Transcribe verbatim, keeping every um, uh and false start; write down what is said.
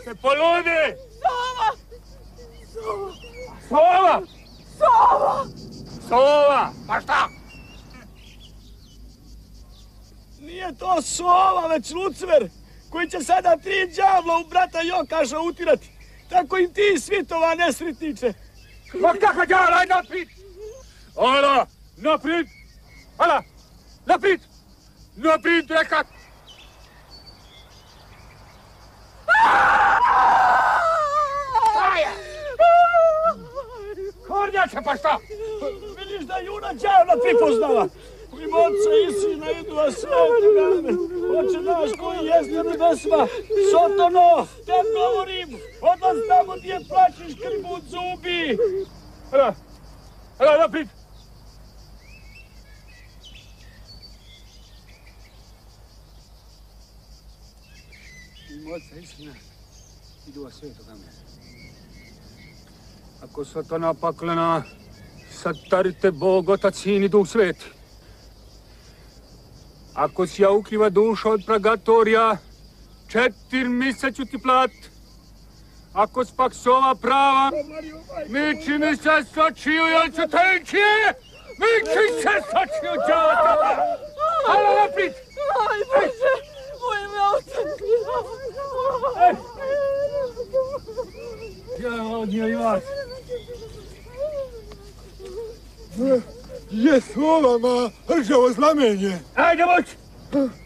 Ste poludi? Sova! Sova! Sova! Sova! Pa šta? Nije to sova, već Lucifer, koji će sada tri đavla u brata Jokaša utirati. Tako im ti svitova nesretniče. Ma kako đavla, aj naprijed! Ala, naprijed! Ala, naprijed! Naprijed, rekat! Kornjače, pa šta? Vidiš da Juna đavla pripoznala. U ime Otca i Sina i Duha Svetoga. Oče naš koji jeste na nebesima, Sotono, te govorim, odlaz tamo gdje plačeš krvut zubi. Ala, ala, naprijed! U ime Otca i Sina i Duha Svetoga. Ako Satana paklena, satarite Bog, Otac, Sin i Duh Sveti. Ako si jaukljiva duša od pragatorija, četir mjeseca ću ti plat. Ako spak sova prava, miči mi se s očiju, jel ću te ići? Miči se s očiju, džavata! Halo, naprijed! Aj, Bože, u ime Otca i Sina. Ja ovdje i vas. Je sova, ma, žavo znamenje. Ajde, moć!